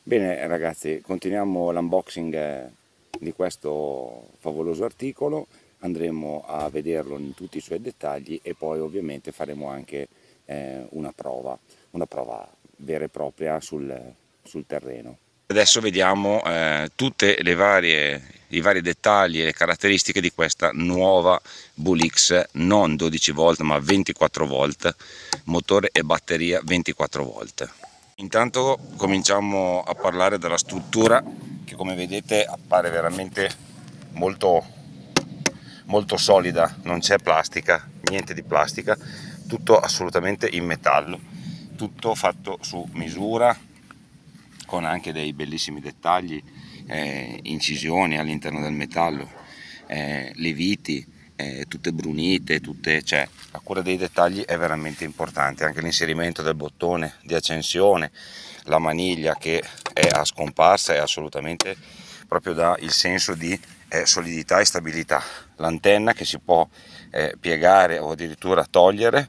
Bene ragazzi, continuiamo l'unboxing di questo favoloso articolo, andremo a vederlo in tutti i suoi dettagli e poi ovviamente faremo anche una prova vera e propria sul terreno. Adesso vediamo tutte i vari dettagli e le caratteristiche di questa nuova Bulix, non 12 volt ma 24 volt, motore e batteria 24 volt. Intanto cominciamo a parlare della struttura, che come vedete appare veramente molto solida, non c'è plastica, niente di plastica, tutto assolutamente in metallo, tutto fatto su misura, con anche dei bellissimi dettagli, incisioni all'interno del metallo, le viti tutte brunite, cioè la cura dei dettagli è veramente importante, anche l'inserimento del bottone di accensione, la maniglia che è a scomparsa, è assolutamente proprio dà il senso di solidità e stabilità, l'antenna che si può piegare o addirittura togliere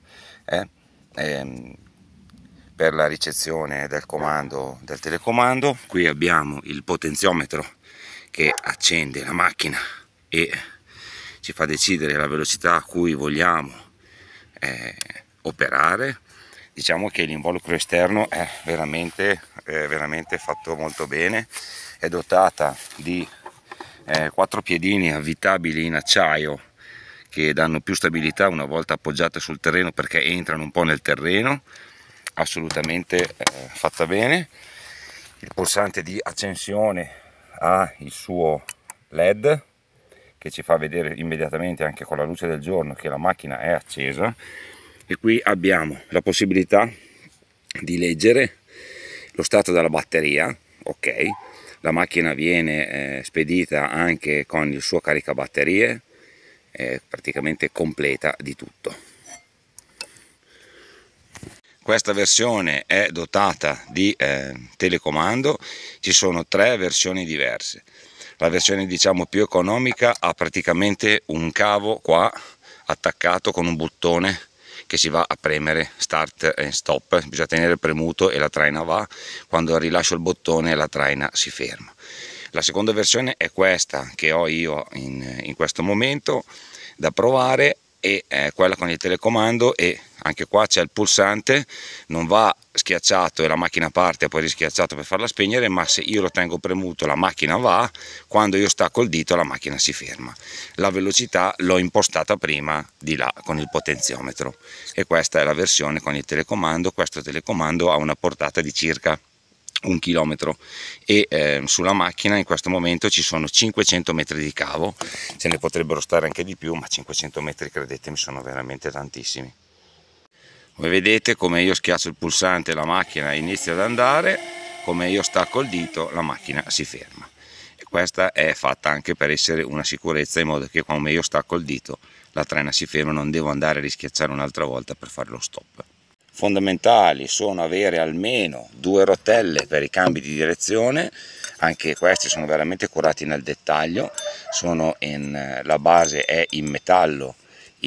per la ricezione del comando del telecomando. Qui abbiamo il potenziometro che accende la macchina e ci fa decidere la velocità a cui vogliamo operare. Diciamo che l'involucro esterno è veramente fatto molto bene, è dotata di 4 piedini avvitabili in acciaio che danno più stabilità una volta appoggiate sul terreno, perché entrano un po' nel terreno, assolutamente fatta bene. Il pulsante di accensione ha il suo LED che ci fa vedere immediatamente anche con la luce del giorno che la macchina è accesa, e qui abbiamo la possibilità di leggere lo stato della batteria. Ok, la macchina viene spedita anche con il suo caricabatterie, praticamente completa di tutto. Questa versione è dotata di telecomando, ci sono 3 versioni diverse. La versione diciamo più economica ha praticamente un cavo qua attaccato con un bottone che si va a premere start e stop, bisogna tenere premuto e la traina va, quando rilascio il bottone la traina si ferma. La seconda versione è questa che ho io in questo momento da provare, e quella con il telecomando, e anche qua c'è il pulsante, non va schiacciato e la macchina parte e poi rischiacciato per farla spegnere, ma se io lo tengo premuto la macchina va, quando io stacco il dito la macchina si ferma. La velocità l'ho impostata prima di là con il potenziometro, e questa è la versione con il telecomando. Questo telecomando ha una portata di circa 1 chilometro e sulla macchina in questo momento ci sono 500 metri di cavo, ce ne potrebbero stare anche di più, ma 500 metri credetemi sono veramente tantissimi. Come vedete, come io schiaccio il pulsante la macchina inizia ad andare, come io stacco il dito la macchina si ferma, e questa è fatta anche per essere una sicurezza, in modo che come io stacco il dito la traina si ferma, non devo andare a rischiacciare un'altra volta per fare lo stop. Fondamentali sono avere almeno 2 rotelle per i cambi di direzione, anche questi sono veramente curati nel dettaglio, la base è in metallo,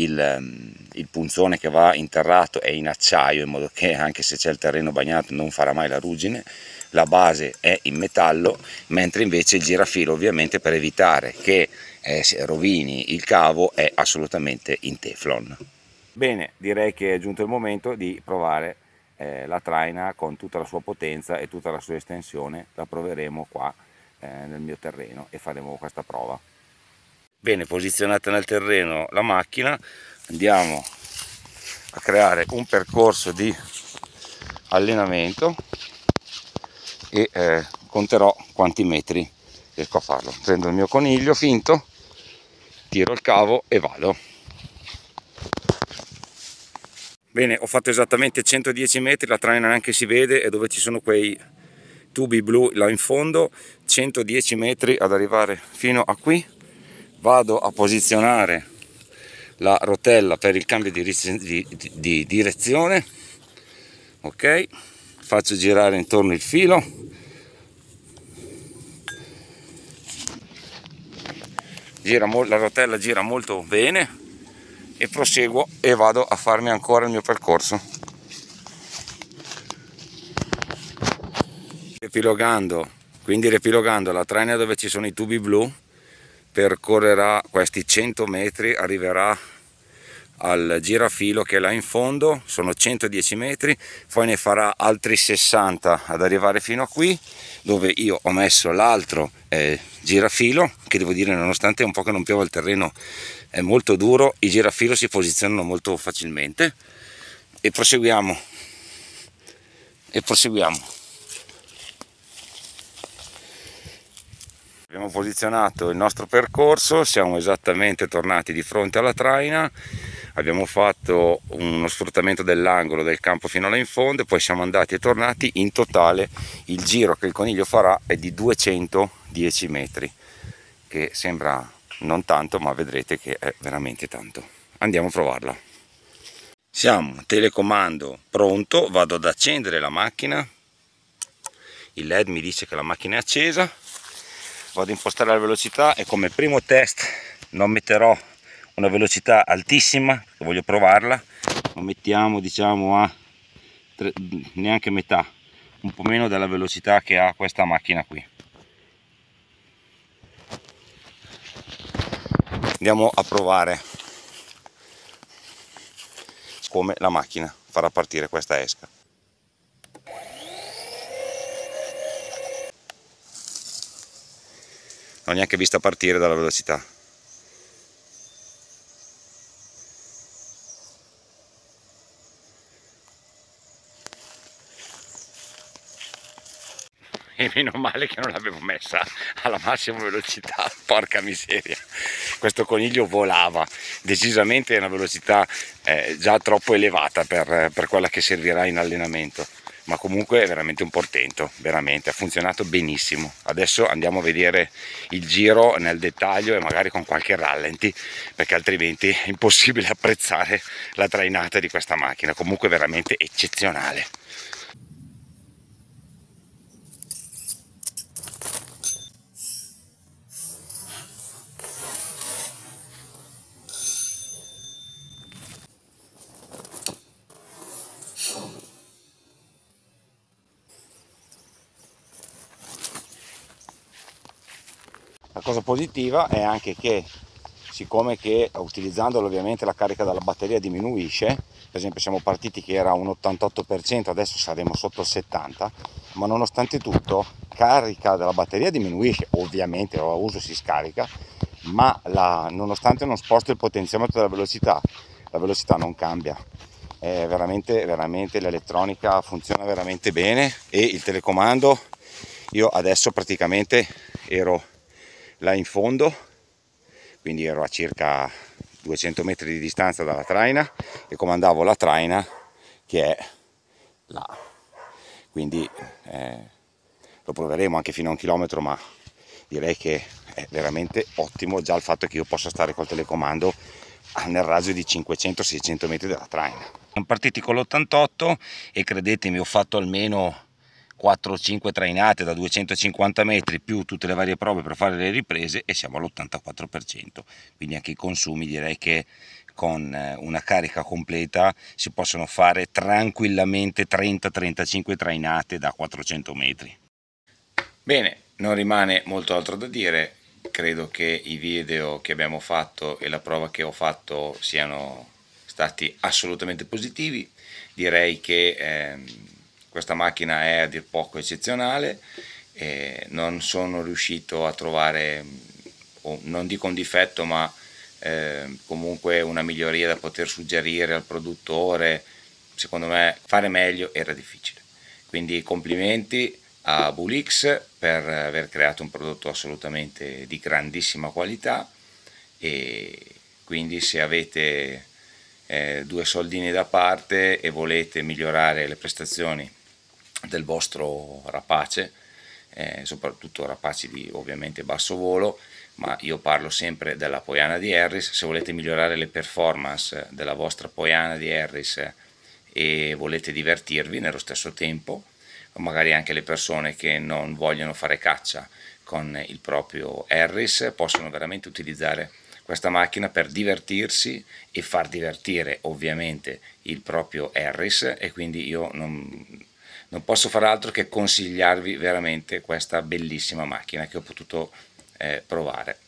il punzone che va interrato è in acciaio, in modo che anche se c'è il terreno bagnato non farà mai la ruggine. La base è in metallo, mentre invece il girafilo, ovviamente per evitare che rovini il cavo, è assolutamente in Teflon. Bene, direi che è giunto il momento di provare la traina con tutta la sua potenza e tutta la sua estensione. La proveremo qua nel mio terreno e faremo questa prova. Bene, posizionata nel terreno la macchina, andiamo a creare un percorso di allenamento e conterò quanti metri riesco a farlo. Prendo il mio coniglio finto, tiro il cavo e vado. Bene, ho fatto esattamente 110 metri, la traina neanche si vede, e dove ci sono quei tubi blu là in fondo, 110 metri ad arrivare fino a qui. Vado a posizionare la rotella per il cambio di direzione. Ok, faccio girare intorno il filo, la rotella gira molto bene, e proseguo e vado a farmi ancora il mio percorso. Riepilogando la traina dove ci sono i tubi blu, percorrerà questi 100 metri, arriverà al girafilo che è là in fondo, sono 110 metri, poi ne farà altri 60 ad arrivare fino a qui, dove io ho messo l'altro girafilo, che devo dire, nonostante un po' che non piova, il terreno è molto duro, i girafilo si posizionano molto facilmente. E proseguiamo. Abbiamo posizionato il nostro percorso, siamo esattamente tornati di fronte alla traina, abbiamo fatto uno sfruttamento dell'angolo del campo fino là in fondo e poi siamo andati e tornati. In totale il giro che il coniglio farà è di 210 metri, che sembra non tanto, ma vedrete che è veramente tanto. Andiamo a provarla. Siamo telecomando pronto, vado ad accendere la macchina, il LED mi dice che la macchina è accesa, vado a impostare la velocità e come primo test non metterò una velocità altissima, perché voglio provarla, ma mettiamo diciamo a neanche metà, un po' meno della velocità che ha questa macchina qui. Andiamo a provare come la macchina farà partire questa esca. Non ho neanche vista partire dalla velocità. E meno male che non l'avevo messa alla massima velocità, porca miseria, questo coniglio volava, decisamente è una velocità già troppo elevata per quella che servirà in allenamento, ma comunque è veramente un portento, veramente, ha funzionato benissimo. Adesso andiamo a vedere il giro nel dettaglio e magari con qualche rallenti, perché altrimenti è impossibile apprezzare la trainata di questa macchina, comunque veramente eccezionale. La cosa positiva è anche che, siccome che utilizzandolo ovviamente la carica della batteria diminuisce, per esempio siamo partiti che era un 88%, adesso saremo sotto il 70%, ma nonostante tutto carica della batteria diminuisce, ovviamente a uso si scarica, ma nonostante non sposto il potenziometro della velocità, la velocità non cambia. È veramente l'elettronica funziona veramente bene e il telecomando, io adesso praticamente ero là in fondo, quindi ero a circa 200 metri di distanza dalla traina e comandavo la traina che è là, quindi lo proveremo anche fino a 1 chilometro, ma direi che è veramente ottimo già il fatto che io possa stare col telecomando nel raggio di 500-600 metri dalla traina. Siamo partiti con l'88 e credetemi, ho fatto almeno 4-5 trainate da 250 metri più tutte le varie prove per fare le riprese e siamo all'84%, quindi anche i consumi direi che con una carica completa si possono fare tranquillamente 30-35 trainate da 400 metri. Bene, non rimane molto altro da dire, credo che i video che abbiamo fatto e la prova che ho fatto siano stati assolutamente positivi. Direi che questa macchina è a dir poco eccezionale, non sono riuscito a trovare, non dico un difetto, ma comunque una miglioria da poter suggerire al produttore. Secondo me fare meglio era difficile, quindi complimenti a Bulix per aver creato un prodotto assolutamente di grandissima qualità, e quindi se avete 2 soldini da parte e volete migliorare le prestazioni del vostro rapace, soprattutto rapaci di ovviamente basso volo, ma io parlo sempre della Poiana di Harris, se volete migliorare le performance della vostra Poiana di Harris e volete divertirvi nello stesso tempo, magari anche le persone che non vogliono fare caccia con il proprio Harris possono veramente utilizzare questa macchina per divertirsi e far divertire ovviamente il proprio Harris, e quindi io non non posso fare altro che consigliarvi veramente questa bellissima macchina che ho potuto provare.